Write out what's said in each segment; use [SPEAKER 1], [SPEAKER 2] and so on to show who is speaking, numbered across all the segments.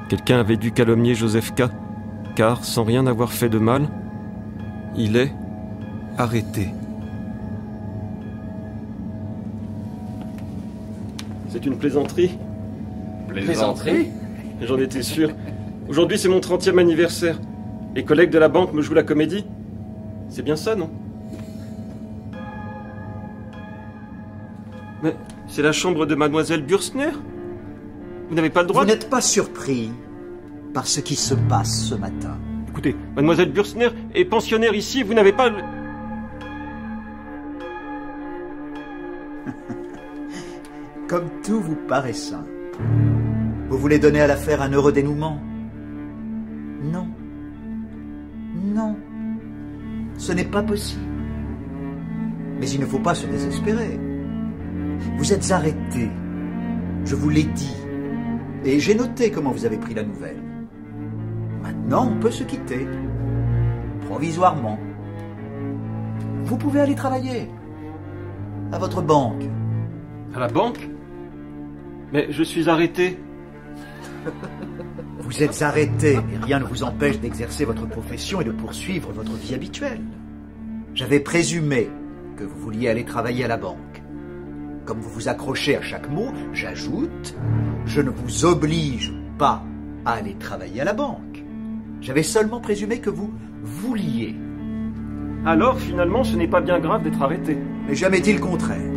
[SPEAKER 1] Quelqu'un avait dû calomnier Joseph K, car, sans rien avoir fait de mal, il est arrêté. C'est une plaisanterie.
[SPEAKER 2] Plaisanterie ?
[SPEAKER 1] J'en étais sûr. Aujourd'hui, c'est mon 30e anniversaire. Les collègues de la banque me jouent la comédie. C'est bien ça, non? Mais c'est la chambre de mademoiselle Bürstner. Vous n'avez pas le droit
[SPEAKER 3] Vous n'êtes pas surpris par ce qui se passe ce matin.
[SPEAKER 1] Écoutez, mademoiselle Bürstner est pensionnaire ici, vous n'avez pas le...
[SPEAKER 3] Comme tout vous paraît simple. Vous voulez donner à l'affaire un heureux dénouement? Non. Non. Ce n'est pas possible. Mais il ne faut pas se désespérer. Vous êtes arrêté. Je vous l'ai dit. Et j'ai noté comment vous avez pris la nouvelle. Maintenant, on peut se quitter. Provisoirement. Vous pouvez aller travailler. À votre banque.
[SPEAKER 1] À la banque? Mais je suis arrêté.
[SPEAKER 3] Vous êtes arrêté, mais rien ne vous empêche d'exercer votre profession et de poursuivre votre vie habituelle. J'avais présumé que vous vouliez aller travailler à la banque. Comme vous vous accrochez à chaque mot, j'ajoute, je ne vous oblige pas à aller travailler à la banque. J'avais seulement présumé que vous vouliez.
[SPEAKER 1] Alors, finalement, ce n'est pas bien grave d'être arrêté.
[SPEAKER 3] Mais jamais dit le contraire.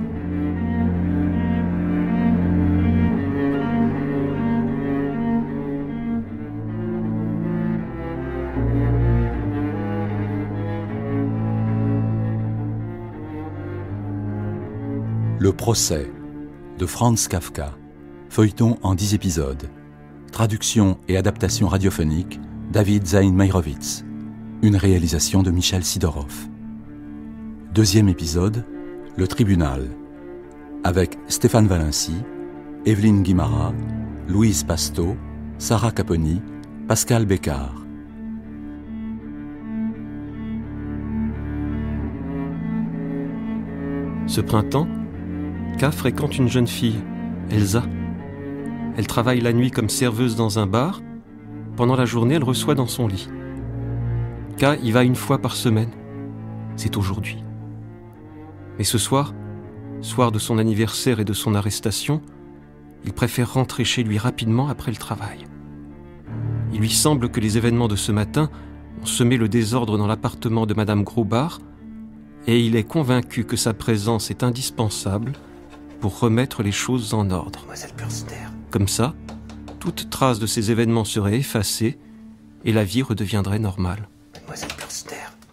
[SPEAKER 4] Le procès de Franz Kafka, feuilleton en 10 épisodes. Traduction et adaptation radiophonique, David Zain Meyrovitz. Une réalisation de Michel Sidorov. Deuxième épisode, le tribunal. Avec Stéphane Valency, Evelyne Guimara, Louise Pasto, Sarah Caponi, Pascal Bécard.
[SPEAKER 1] Ce printemps, K fréquente une jeune fille, Elsa. Elle travaille la nuit comme serveuse dans un bar. Pendant la journée, elle reçoit dans son lit. K y va une fois par semaine. C'est aujourd'hui. Mais ce soir, soir de son anniversaire et de son arrestation, il préfère rentrer chez lui rapidement après le travail. Il lui semble que les événements de ce matin ont semé le désordre dans l'appartement de Madame Grobart, et il est convaincu que sa présence est indispensable pour remettre les choses en ordre.
[SPEAKER 3] Mademoiselle Bürstner.
[SPEAKER 1] Comme ça, toute trace de ces événements serait effacée et la vie redeviendrait normale.
[SPEAKER 3] Mademoiselle Bürstner.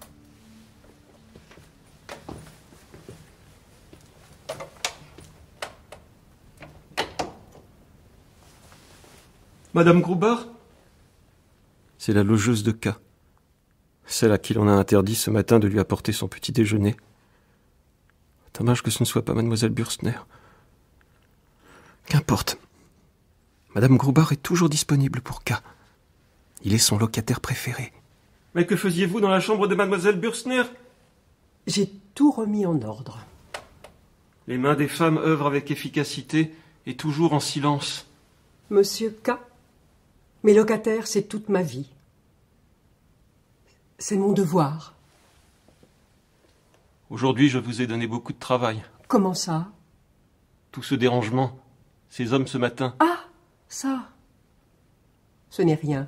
[SPEAKER 1] Madame Grobart? C'est la logeuse de K. Celle à qui l'on a interdit ce matin de lui apporter son petit déjeuner. Dommage que ce ne soit pas mademoiselle Bürstner. Qu'importe. Madame Grobart est toujours disponible pour K. Il est son locataire préféré. Mais que faisiez-vous dans la chambre de mademoiselle Bürstner?
[SPEAKER 2] J'ai tout remis en ordre.
[SPEAKER 1] Les mains des femmes œuvrent avec efficacité et toujours en silence.
[SPEAKER 2] Monsieur K, mes locataires, c'est toute ma vie. C'est mon devoir.
[SPEAKER 1] Aujourd'hui, je vous ai donné beaucoup de travail.
[SPEAKER 2] Comment ça?
[SPEAKER 1] Tout ce dérangement, ces hommes ce matin.
[SPEAKER 2] Ah, ça. Ce n'est rien.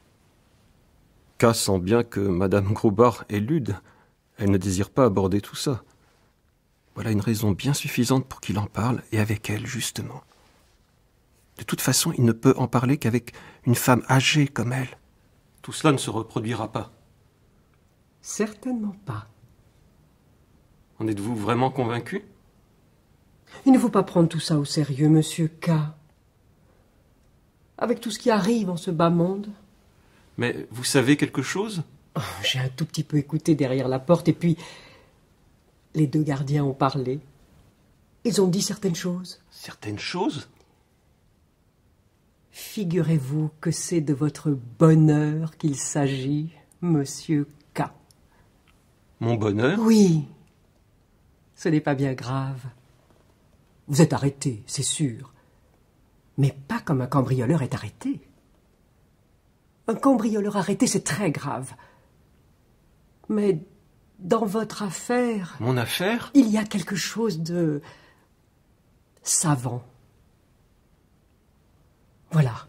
[SPEAKER 1] K sent bien que Madame Grobart est lûde. Elle ne désire pas aborder tout ça. Voilà une raison bien suffisante pour qu'il en parle, et avec elle, justement. De toute façon, il ne peut en parler qu'avec une femme âgée comme elle. Tout cela ne se reproduira pas.
[SPEAKER 2] Certainement pas.
[SPEAKER 1] En êtes-vous vraiment convaincu?
[SPEAKER 2] Il ne faut pas prendre tout ça au sérieux, monsieur K. Avec tout ce qui arrive en ce bas monde.
[SPEAKER 1] Mais vous savez quelque chose?
[SPEAKER 2] Oh, j'ai un tout petit peu écouté derrière la porte, et puis les deux gardiens ont parlé. Ils ont dit certaines choses.
[SPEAKER 1] Certaines choses?
[SPEAKER 2] Figurez-vous que c'est de votre bonheur qu'il s'agit, monsieur K.
[SPEAKER 1] Mon bonheur?
[SPEAKER 2] Oui. Ce n'est pas bien grave. Vous êtes arrêté, c'est sûr. Mais pas comme un cambrioleur est arrêté. Un cambrioleur arrêté, c'est très grave. Mais dans votre affaire...
[SPEAKER 1] Mon affaire?
[SPEAKER 2] Il y a quelque chose de... savant. Voilà.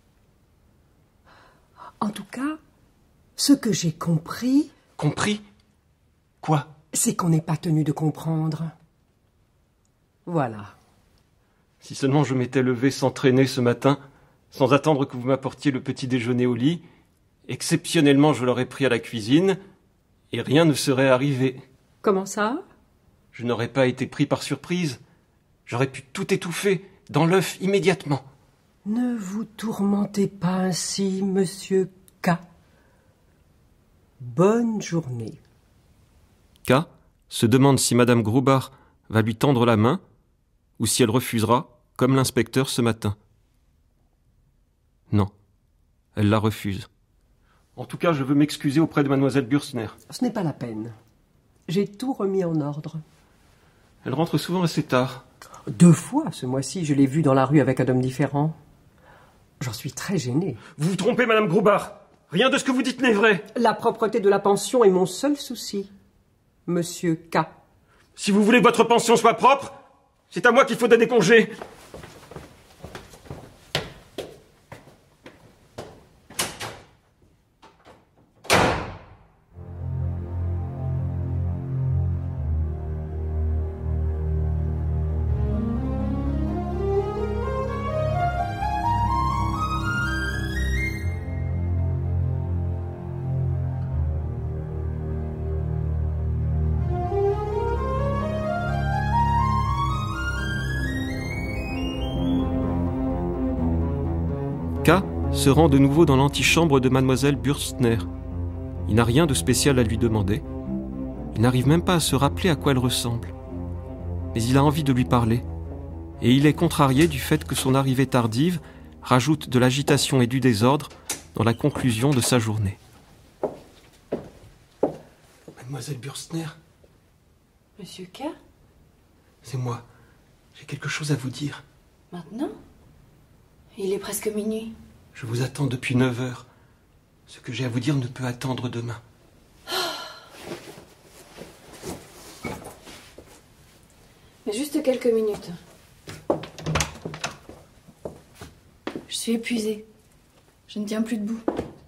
[SPEAKER 2] En tout cas, ce que j'ai compris...
[SPEAKER 1] Compris? Quoi?
[SPEAKER 2] C'est qu'on n'est pas tenu de comprendre. Voilà.
[SPEAKER 1] Si seulement je m'étais levé sans traîner ce matin, sans attendre que vous m'apportiez le petit déjeuner au lit, exceptionnellement je l'aurais pris à la cuisine, et rien ne serait arrivé.
[SPEAKER 2] Comment ça?
[SPEAKER 1] Je n'aurais pas été pris par surprise. J'aurais pu tout étouffer, dans l'œuf, immédiatement.
[SPEAKER 2] Ne vous tourmentez pas ainsi, monsieur K. Bonne journée.
[SPEAKER 1] K se demande si Madame Grobart va lui tendre la main, ou si elle refusera, comme l'inspecteur ce matin. Non, elle la refuse. En tout cas, je veux m'excuser auprès de Mademoiselle Bürstner.
[SPEAKER 2] Ce n'est pas la peine. J'ai tout remis en ordre.
[SPEAKER 1] Elle rentre souvent assez tard.
[SPEAKER 2] 2 fois ce mois-ci, je l'ai vue dans la rue avec un homme différent. J'en suis très gêné.
[SPEAKER 1] Vous vous trompez, Madame Grobart. Rien de ce que vous dites n'est vrai.
[SPEAKER 2] La propreté de la pension est mon seul souci, monsieur K.
[SPEAKER 1] Si vous voulez que votre pension soit propre, c'est à moi qu'il faut donner congé. K se rend de nouveau dans l'antichambre de Mademoiselle Bürstner. Il n'a rien de spécial à lui demander. Il n'arrive même pas à se rappeler à quoi elle ressemble. Mais il a envie de lui parler. Et il est contrarié du fait que son arrivée tardive rajoute de l'agitation et du désordre dans la conclusion de sa journée. Mademoiselle Bürstner,
[SPEAKER 5] Monsieur K?
[SPEAKER 1] c'est moi. J'ai quelque chose à vous dire.
[SPEAKER 5] Maintenant? Il est presque minuit.
[SPEAKER 1] Je vous attends depuis 9 heures. Ce que j'ai à vous dire ne peut attendre demain.
[SPEAKER 5] Mais juste quelques minutes. Je suis épuisée. Je ne tiens plus debout.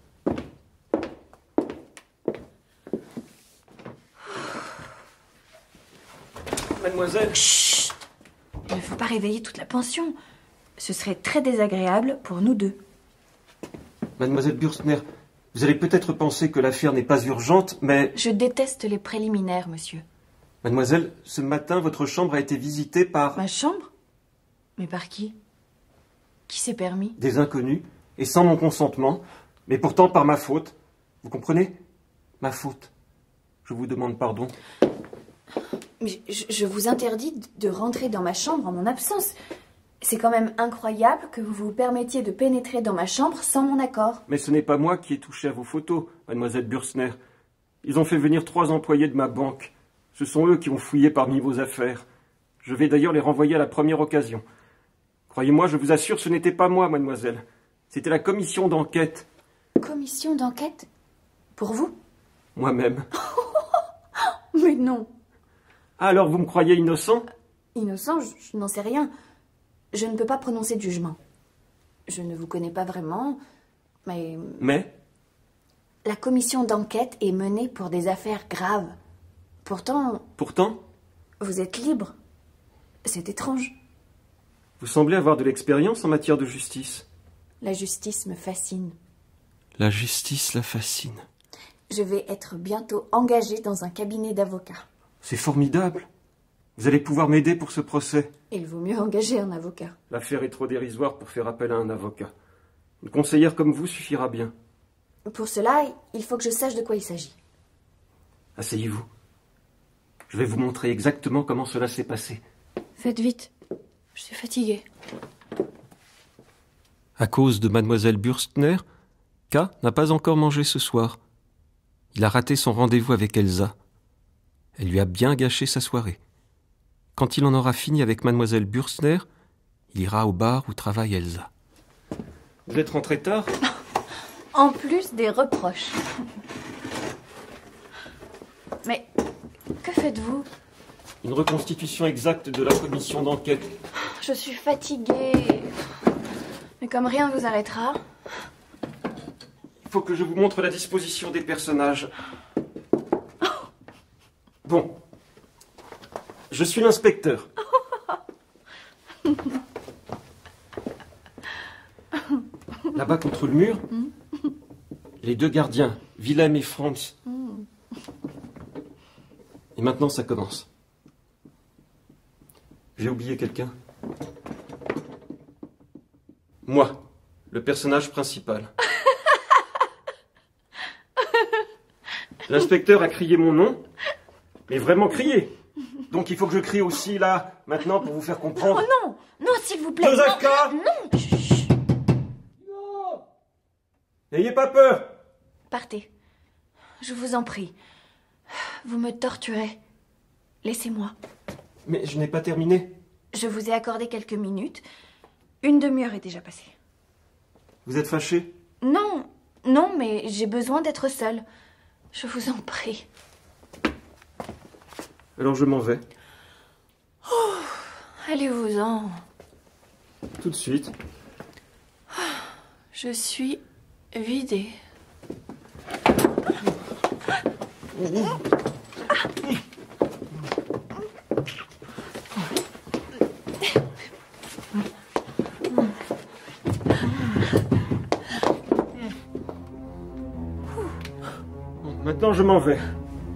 [SPEAKER 1] Mademoiselle...
[SPEAKER 5] Chut! Il ne faut pas réveiller toute la pension. Ce serait très désagréable pour nous deux.
[SPEAKER 1] Mademoiselle Bürstner, vous allez peut-être penser que l'affaire n'est pas urgente, mais...
[SPEAKER 5] Je déteste les préliminaires, monsieur.
[SPEAKER 1] Mademoiselle, ce matin, votre chambre a été visitée par...
[SPEAKER 5] Ma chambre? Mais par qui? Qui s'est permis?
[SPEAKER 1] Des inconnus, et sans mon consentement, mais pourtant par ma faute. Vous comprenez? Ma faute. Je vous demande pardon.
[SPEAKER 5] Mais je vous interdis de rentrer dans ma chambre en mon absence. C'est quand même incroyable que vous vous permettiez de pénétrer dans ma chambre sans mon accord.
[SPEAKER 1] Mais ce n'est pas moi qui ai touché à vos photos, Mademoiselle Bürstner. Ils ont fait venir 3 employés de ma banque. Ce sont eux qui ont fouillé parmi vos affaires. Je vais d'ailleurs les renvoyer à la première occasion. Croyez-moi, je vous assure, ce n'était pas moi, mademoiselle. C'était la commission d'enquête.
[SPEAKER 5] Commission d'enquête? Pour vous?
[SPEAKER 1] Moi-même.
[SPEAKER 5] Mais non.
[SPEAKER 1] Ah, alors vous me croyez innocent?
[SPEAKER 5] Innocent, je n'en sais rien. Je ne peux pas prononcer de jugement. Je ne vous connais pas vraiment, mais...
[SPEAKER 1] Mais?
[SPEAKER 5] La commission d'enquête est menée pour des affaires graves. Pourtant...
[SPEAKER 1] Pourtant?
[SPEAKER 5] Vous êtes libre. C'est étrange.
[SPEAKER 1] Vous semblez avoir de l'expérience en matière de justice.
[SPEAKER 5] La justice me fascine.
[SPEAKER 1] La justice la fascine.
[SPEAKER 5] Je vais être bientôt engagée dans un cabinet d'avocats.
[SPEAKER 1] C'est formidable. Vous allez pouvoir m'aider pour ce procès.
[SPEAKER 5] Il vaut mieux engager un avocat.
[SPEAKER 1] L'affaire est trop dérisoire pour faire appel à un avocat. Une conseillère comme vous suffira bien.
[SPEAKER 5] Pour cela, il faut que je sache de quoi il s'agit.
[SPEAKER 1] Asseyez-vous. Je vais vous montrer exactement comment cela s'est passé.
[SPEAKER 5] Faites vite. Je suis fatiguée.
[SPEAKER 1] À cause de Mademoiselle Bürstner, K n'a pas encore mangé ce soir. Il a raté son rendez-vous avec Elsa. Elle lui a bien gâché sa soirée. Quand il en aura fini avec Mademoiselle Bürstner, il ira au bar où travaille Elsa. Vous êtes rentré tard?
[SPEAKER 5] En plus des reproches. Mais que faites-vous?
[SPEAKER 1] Une reconstitution exacte de la commission d'enquête.
[SPEAKER 5] Je suis fatiguée. Mais comme rien ne vous arrêtera...
[SPEAKER 1] Il faut que je vous montre la disposition des personnages. Bon. Je suis l'inspecteur. Là-bas contre le mur, les deux gardiens, Willem et Franz. Et maintenant, ça commence. J'ai oublié quelqu'un. Moi, le personnage principal. L'inspecteur a crié mon nom, mais vraiment crié. Donc il faut que je crie aussi là, maintenant, pour vous faire comprendre.
[SPEAKER 5] Oh non, non, s'il vous plaît.
[SPEAKER 1] Joseph K.
[SPEAKER 5] Non, chut.
[SPEAKER 1] Non. N'ayez pas peur.
[SPEAKER 5] Partez. Je vous en prie. Vous me torturez. Laissez-moi.
[SPEAKER 1] Mais je n'ai pas terminé.
[SPEAKER 5] Je vous ai accordé quelques minutes. Une demi-heure est déjà passée.
[SPEAKER 1] Vous êtes fâché?
[SPEAKER 5] Non, non, mais j'ai besoin d'être seule. Je vous en prie.
[SPEAKER 1] Alors je m'en vais.
[SPEAKER 5] Oh, allez-vous-en.
[SPEAKER 1] Tout de suite.
[SPEAKER 5] Je suis vidée.
[SPEAKER 1] Maintenant je m'en vais.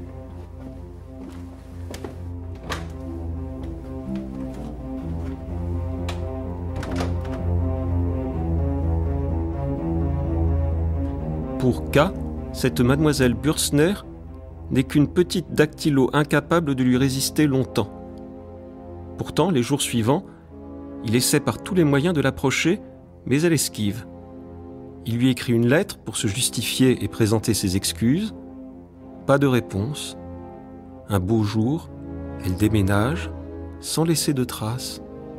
[SPEAKER 1] Pour K, cette mademoiselle Bürzner n'est qu'une petite dactylo incapable de lui résister longtemps. Pourtant, les jours suivants, il essaie par tous les moyens de l'approcher, mais elle esquive. Il lui écrit une lettre pour se justifier et présenter ses excuses. Pas de réponse. Un beau jour, elle déménage, sans laisser de traces.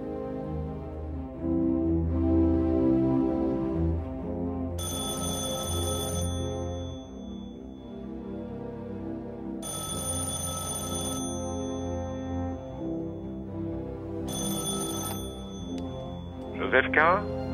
[SPEAKER 6] Joseph K.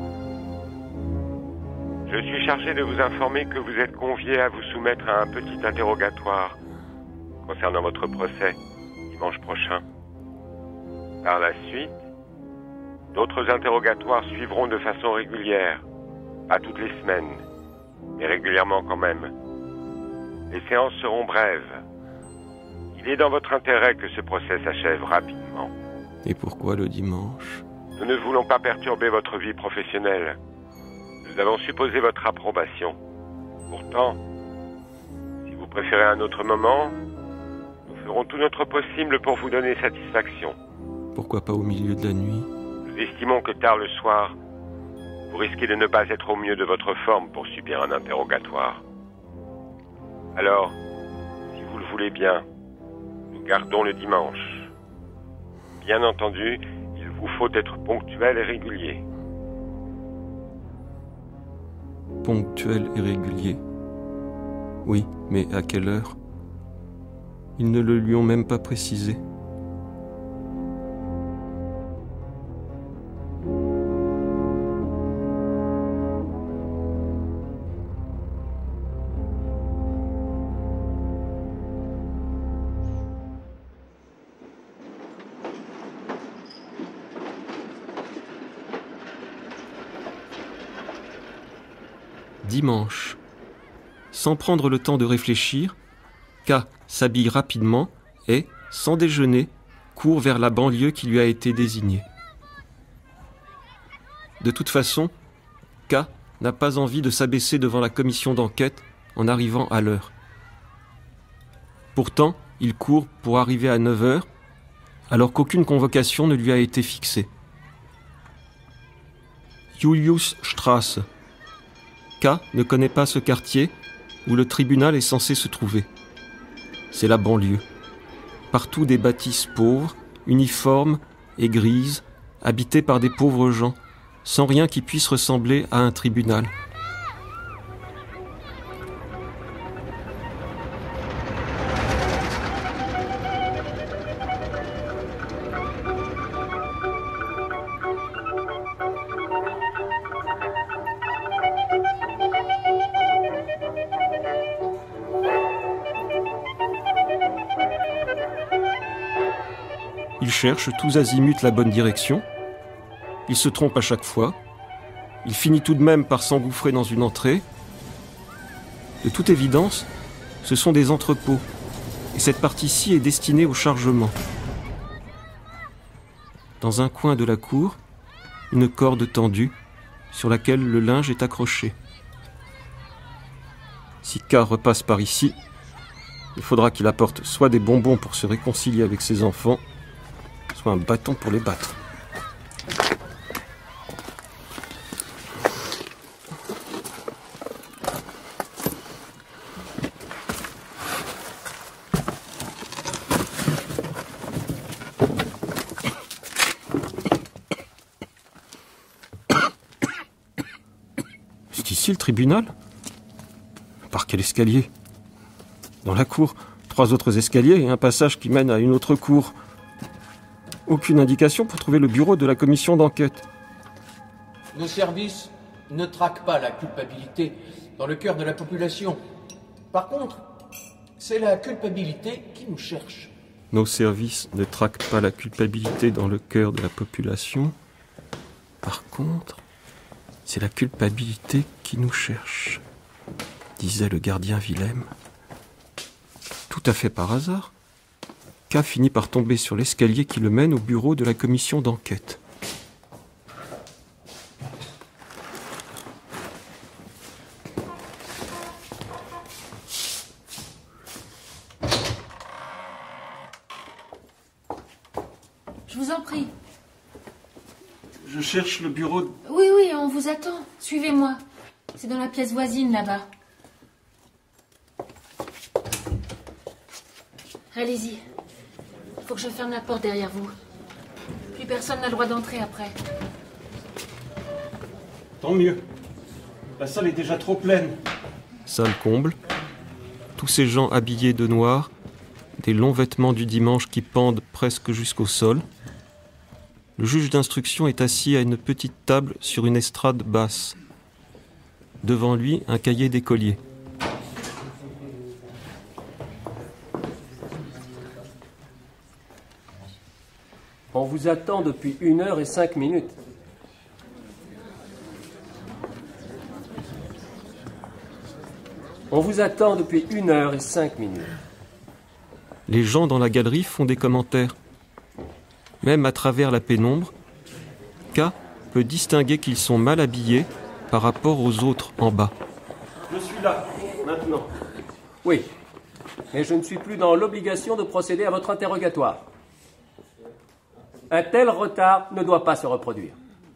[SPEAKER 6] Je suis chargé de vous informer que vous êtes convié à vous soumettre à un petit interrogatoire concernant votre procès dimanche prochain. Par la suite, d'autres interrogatoires suivront de façon régulière, pas toutes les semaines, mais régulièrement quand même. Les séances seront brèves. Il est dans votre intérêt que ce procès s'achève rapidement.
[SPEAKER 1] Et pourquoi le dimanche ?
[SPEAKER 6] Nous ne voulons pas perturber votre vie professionnelle. Nous avons supposé votre approbation. Pourtant, si vous préférez un autre moment, nous ferons tout notre possible pour vous donner satisfaction.
[SPEAKER 1] Pourquoi pas au milieu de la nuit ?
[SPEAKER 6] Nous estimons que tard le soir, vous risquez de ne pas être au mieux de votre forme pour subir un interrogatoire. Alors, si vous le voulez bien, nous gardons le dimanche. Bien entendu, il vous faut être ponctuel et régulier.
[SPEAKER 1] Ponctuel et régulier. Oui, mais à quelle heure ? Ils ne le lui ont même pas précisé. Dimanche. Sans prendre le temps de réfléchir, K s'habille rapidement et, sans déjeuner, court vers la banlieue qui lui a été désignée. De toute façon, K n'a pas envie de s'abaisser devant la commission d'enquête en arrivant à l'heure. Pourtant, il court pour arriver à 9h, alors qu'aucune convocation ne lui a été fixée. Juliusstraße. K ne connaît pas ce quartier où le tribunal est censé se trouver. C'est la banlieue. Partout des bâtisses pauvres, uniformes et grises, habitées par des pauvres gens, sans rien qui puisse ressembler à un tribunal. Il cherche tous azimuts la bonne direction. Il se trompe à chaque fois. Il finit tout de même par s'engouffrer dans une entrée. De toute évidence, ce sont des entrepôts. Et cette partie-ci est destinée au chargement. Dans un coin de la cour, une corde tendue sur laquelle le linge est accroché. Si K repasse par ici, il faudra qu'il apporte soit des bonbons pour se réconcilier avec ses enfants, soit un bâton pour les battre. C'est ici le tribunal ? Par quel escalier ? Dans la cour, 3 autres escaliers et un passage qui mène à une autre cour. Aucune indication pour trouver le bureau de la commission d'enquête.
[SPEAKER 7] Nos services ne traquent pas la culpabilité dans le cœur de la population. Par contre, c'est la culpabilité qui nous cherche.
[SPEAKER 1] Nos services ne traquent pas la culpabilité dans le cœur de la population. Par contre, c'est la culpabilité qui nous cherche, disait le gardien Willem. Tout à fait par hasard, K finit par tomber sur l'escalier qui le mène au bureau de la commission d'enquête.
[SPEAKER 8] Je vous en prie.
[SPEAKER 1] Je cherche le bureau...
[SPEAKER 8] Oui, on vous attend. Suivez-moi. C'est dans la pièce voisine, là-bas. Allez-y. Il faut que je ferme la porte derrière vous. Plus personne n'a le droit d'entrer après.
[SPEAKER 1] Tant mieux. La salle est déjà trop pleine. Salle comble. Tous ces gens habillés de noir, des longs vêtements du dimanche qui pendent presque jusqu'au sol. Le juge d'instruction est assis à une petite table sur une estrade basse. Devant lui, un cahier d'écolier.
[SPEAKER 9] On vous attend depuis 1h05. On vous attend depuis 1h05.
[SPEAKER 1] Les gens dans la galerie font des commentaires. Même à travers la pénombre, K peut distinguer qu'ils sont mal habillés par rapport aux autres en bas.
[SPEAKER 9] Je suis là, maintenant. Oui, mais je ne suis plus dans l'obligation de procéder à votre interrogatoire. Un tel retard ne doit pas se reproduire.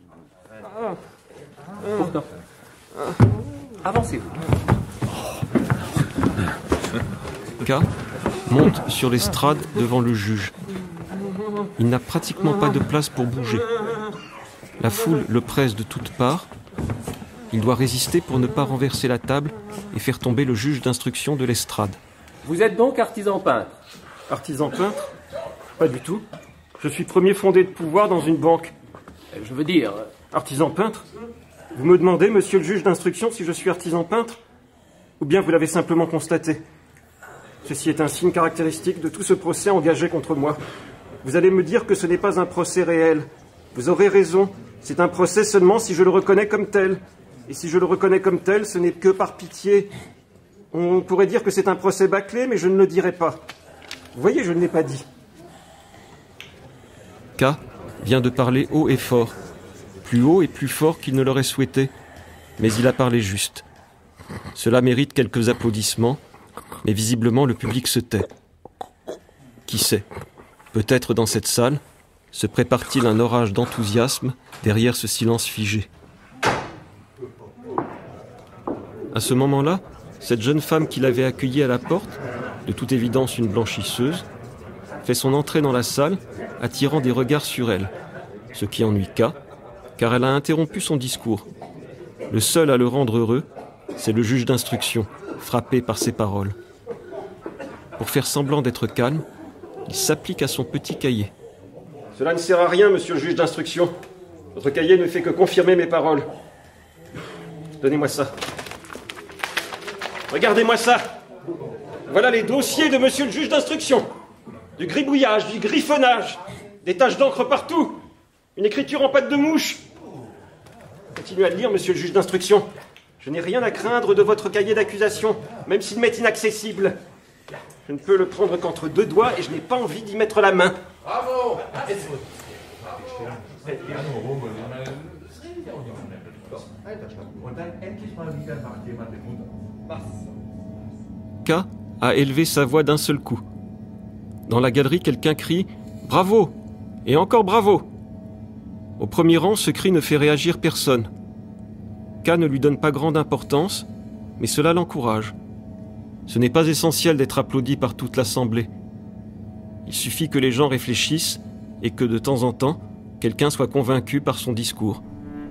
[SPEAKER 9] Pourtant, avancez-vous.
[SPEAKER 1] K monte sur l'estrade devant le juge. Il n'a pratiquement pas de place pour bouger. La foule le presse de toutes parts. Il doit résister pour ne pas renverser la table et faire tomber le juge d'instruction de l'estrade.
[SPEAKER 9] Vous êtes donc artisan peintre ?
[SPEAKER 1] Artisan peintre ? Pas du tout. Je suis premier fondé de pouvoir dans une banque.
[SPEAKER 9] Je veux dire...
[SPEAKER 1] Artisan peintre ? Vous me demandez, monsieur le juge d'instruction, si je suis artisan peintre ? Ou bien vous l'avez simplement constaté ? Ceci est un signe caractéristique de tout ce procès engagé contre moi. Vous allez me dire que ce n'est pas un procès réel. Vous aurez raison. C'est un procès seulement si je le reconnais comme tel. Et si je le reconnais comme tel, ce n'est que par pitié. On pourrait dire que c'est un procès bâclé, mais je ne le dirai pas. Vous voyez, je ne l'ai pas dit. K vient de parler haut et fort. Plus haut et plus fort qu'il ne l'aurait souhaité. Mais il a parlé juste. Cela mérite quelques applaudissements, mais visiblement le public se tait. Qui sait ? Peut-être dans cette salle se prépare-t-il un orage d'enthousiasme derrière ce silence figé. À ce moment-là, cette jeune femme qui l'avait accueillie à la porte, de toute évidence une blanchisseuse, fait son entrée dans la salle, attirant des regards sur elle, ce qui ennuie K, car elle a interrompu son discours. Le seul à le rendre heureux, c'est le juge d'instruction, frappé par ses paroles. Pour faire semblant d'être calme, il s'applique à son petit cahier. « Cela ne sert à rien, monsieur le juge d'instruction. Votre cahier ne fait que confirmer mes paroles. Donnez-moi ça. Regardez-moi ça. Voilà les dossiers de monsieur le juge d'instruction. Du gribouillage, du griffonnage. Des taches d'encre partout. Une écriture en pâte de mouche. Continuez à le lire, monsieur le juge d'instruction. Je n'ai rien à craindre de votre cahier d'accusation, même s'il m'est inaccessible. Je ne peux le prendre qu'entre deux doigts et je n'ai pas envie d'y mettre la main.
[SPEAKER 10] Bravo!
[SPEAKER 1] K a élevé sa voix d'un seul coup. Dans la galerie, quelqu'un crie « Bravo !» et encore « Bravo !» Au premier rang, ce cri ne fait réagir personne. K ne lui donne pas grande importance, mais cela l'encourage. Ce n'est pas essentiel d'être applaudi par toute l'assemblée. Il suffit que les gens réfléchissent et que de temps en temps, quelqu'un soit convaincu par son discours.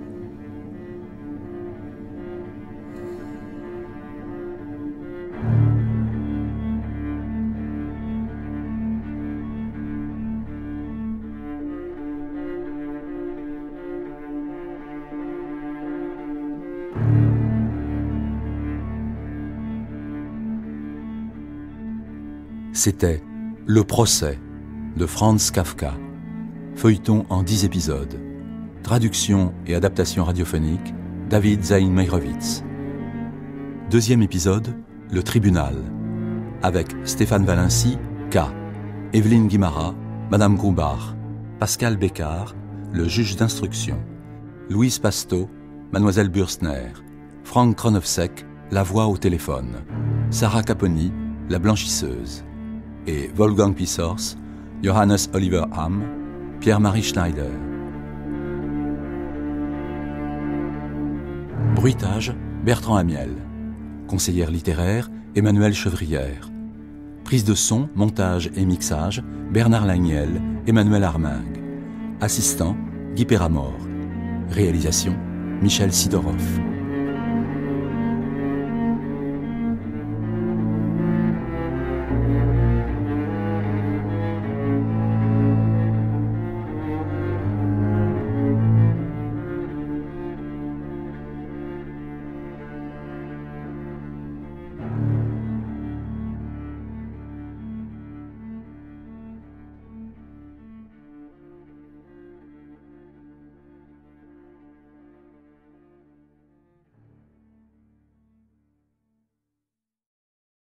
[SPEAKER 4] C'était Le procès de Franz Kafka, feuilleton en 10 épisodes. Traduction et adaptation radiophonique, David Zain Meyrovitz. Deuxième épisode, Le tribunal, avec Stéphane Valency, K, Evelyne Guimara, Madame Grumbach, Pascal Bécard, le juge d'instruction, Louise Pasteau, Mademoiselle Bürstner, Frank Kronowsek, la voix au téléphone, Sarah Caponi, la blanchisseuse, et Wolfgang Pissors, Johannes Oliver Hamm, Pierre-Marie Schneider. Bruitage, Bertrand Amiel. Conseillère littéraire, Emmanuelle Chevrière. Prise de son, montage et mixage, Bernard Lagniel, Emmanuel Armingue. Assistant, Guy Péramore. Réalisation, Michel Sidorov.